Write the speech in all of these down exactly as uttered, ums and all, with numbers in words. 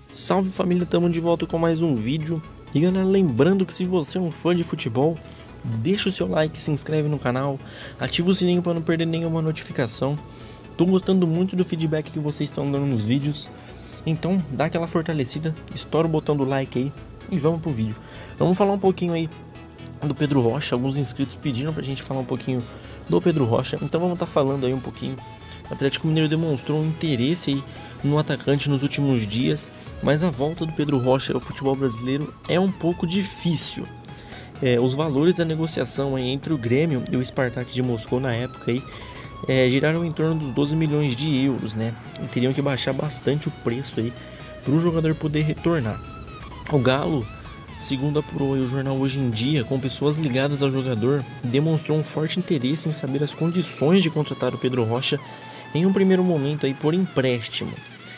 Salve família, estamos de volta com mais um vídeo. E galera, lembrando que se você é um fã de futebol, deixa o seu like, se inscreve no canal, ativa o sininho para não perder nenhuma notificação. Tô gostando muito do feedback que vocês estão dando nos vídeos, então dá aquela fortalecida, estoura o botão do like aí e vamos pro vídeo. Vamos falar um pouquinho aí do Pedro Rocha. Alguns inscritos pediram pra gente falar um pouquinho do Pedro Rocha, então vamos estar tá falando aí um pouquinho. O Atlético Mineiro demonstrou um interesse aí no atacante nos últimos dias, mas a volta do Pedro Rocha ao futebol brasileiro é um pouco difícil. É, os valores da negociação aí entre o Grêmio e o Spartak de Moscou na época aí, é, giraram em torno dos doze milhões de euros, né? E teriam que baixar bastante o preço aí para o jogador poder retornar. O Galo, segundo apurou aí o jornal Hoje em Dia, com pessoas ligadas ao jogador, demonstrou um forte interesse em saber as condições de contratar o Pedro Rocha em um primeiro momento aí por empréstimo.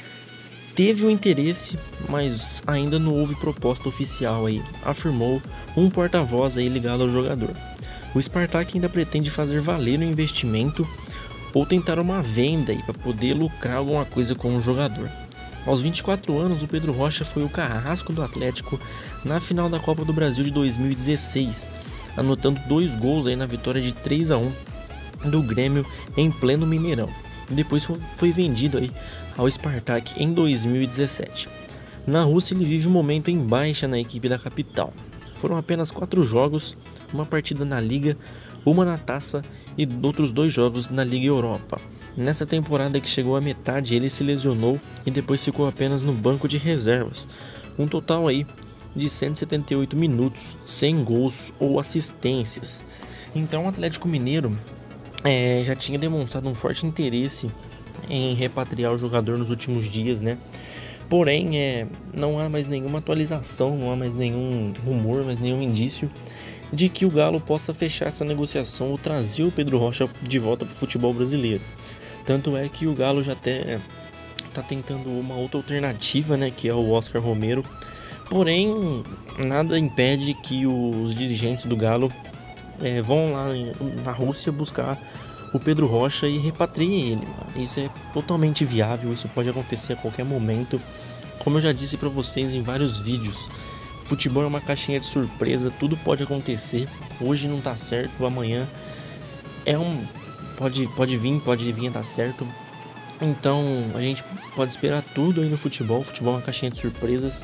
Teve o interesse, mas ainda não houve proposta oficial aí, afirmou um porta-voz aí ligado ao jogador. O Spartak ainda pretende fazer valer o investimento ou tentar uma venda aí para poder lucrar alguma coisa com o jogador. Aos vinte e quatro anos, o Pedro Rocha foi o carrasco do Atlético na final da Copa do Brasil de dois mil e dezesseis, anotando dois gols aí na vitória de três a um do Grêmio em pleno Mineirão. Depois foi vendido aí ao Spartak em dois mil e dezessete. Na Rússia ele vive um momento em baixa na equipe da capital. Foram apenas quatro jogos, uma partida na Liga, uma na Taça e outros dois jogos na Liga Europa. Nessa temporada que chegou à metade ele se lesionou e depois ficou apenas no banco de reservas. Um total aí de cento e setenta e oito minutos, sem gols ou assistências. Então o Atlético Mineiro É, já tinha demonstrado um forte interesse em repatriar o jogador nos últimos dias, né? Porém, é, não há mais nenhuma atualização, não há mais nenhum rumor, mais nenhum indício de que o Galo possa fechar essa negociação ou trazer o Pedro Rocha de volta para o futebol brasileiro. Tanto é que o Galo já até está tentando uma outra alternativa, né? Que é o Oscar Romero. Porém, nada impede que os dirigentes do Galo É, vão lá na Rússia buscar o Pedro Rocha e repatriem ele, mano. Isso é totalmente viável, isso pode acontecer a qualquer momento. Como eu já disse pra vocês em vários vídeos, futebol é uma caixinha de surpresa, tudo pode acontecer. Hoje não tá certo, amanhã é um pode pode vir, pode vir a dar certo. Então a gente pode esperar tudo aí no futebol. O futebol é uma caixinha de surpresas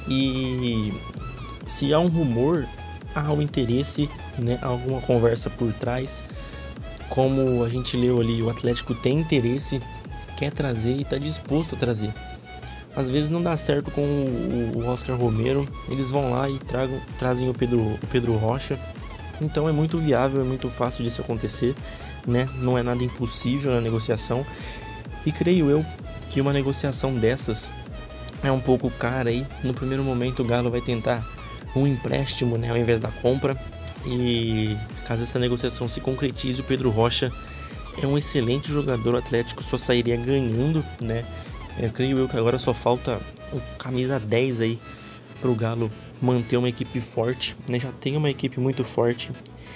e se há um rumor, há um interesse, né, alguma conversa por trás. Como a gente leu ali, o Atlético tem interesse, quer trazer e está disposto a trazer. Às vezes não dá certo com o Oscar Romero, eles vão lá e tragam, trazem o Pedro, o Pedro Rocha. Então é muito viável, é muito fácil disso acontecer, né? Não é nada impossível na negociação. E creio eu que uma negociação dessas é um pouco cara aí. No primeiro momento o Galo vai tentar um empréstimo, né, ao invés da compra, e caso essa negociação se concretize, o Pedro Rocha é um excelente jogador. O Atlético só sairia ganhando, né? Eu creio eu que agora só falta o camisa dez aí para o Galo manter uma equipe forte, né? Já tem uma equipe muito forte,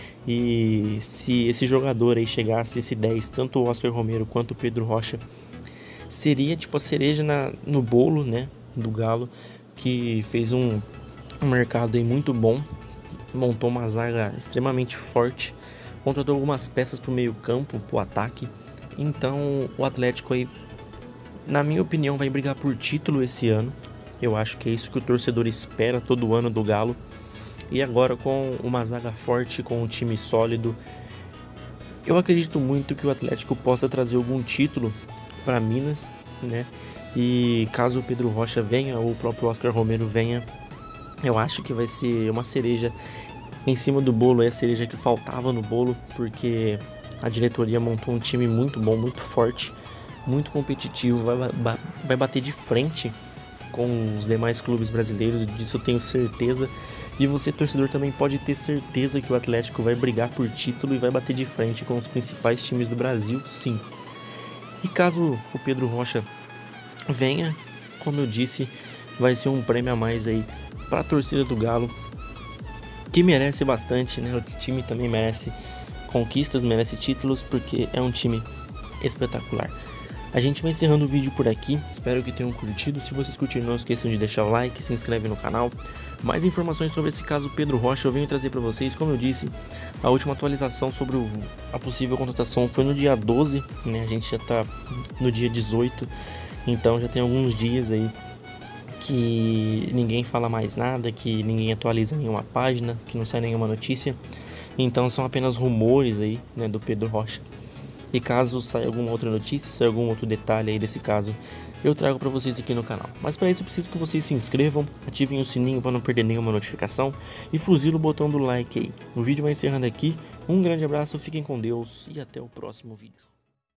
e se esse jogador aí chegasse, esse dez, tanto o Oscar Romero quanto o Pedro Rocha, seria tipo a cereja na, no bolo, né, do Galo, que fez um um mercado aí muito bom, montou uma zaga extremamente forte, contratou algumas peças para o meio campo, para o ataque. Então o Atlético aí, na minha opinião, vai brigar por título esse ano. Eu acho que é isso que o torcedor espera todo ano do Galo. E agora com uma zaga forte, com um time sólido, eu acredito muito que o Atlético possa trazer algum título para Minas, né? E caso o Pedro Rocha venha ou o próprio Oscar Romero venha, eu acho que vai ser uma cereja em cima do bolo, é a cereja que faltava no bolo, porque a diretoria montou um time muito bom, muito forte, muito competitivo, vai, vai bater de frente com os demais clubes brasileiros, disso eu tenho certeza. E você, torcedor, também pode ter certeza que o Atlético vai brigar por título e vai bater de frente com os principais times do Brasil, sim. E caso o Pedro Rocha venha, como eu disse, vai ser um prêmio a mais aí para a torcida do Galo, que merece bastante, né? O time também merece conquistas, merece títulos, porque é um time espetacular. A gente vai encerrando o vídeo por aqui, espero que tenham curtido. Se vocês curtiram, não esqueçam de deixar o like, se inscreve no canal. Mais informações sobre esse caso Pedro Rocha eu venho trazer para vocês. Como eu disse, a última atualização sobre o, a possível contratação foi no dia doze, né? A gente já tá no dia dezoito, então já tem alguns dias aí que ninguém fala mais nada, que ninguém atualiza nenhuma página, que não sai nenhuma notícia. Então são apenas rumores aí, né, do Pedro Rocha. E caso saia alguma outra notícia, saia algum outro detalhe aí desse caso, eu trago para vocês aqui no canal. Mas para isso eu preciso que vocês se inscrevam, ativem o sininho para não perder nenhuma notificação e fuzila o botão do like aí. O vídeo vai encerrando aqui, um grande abraço, fiquem com Deus e até o próximo vídeo.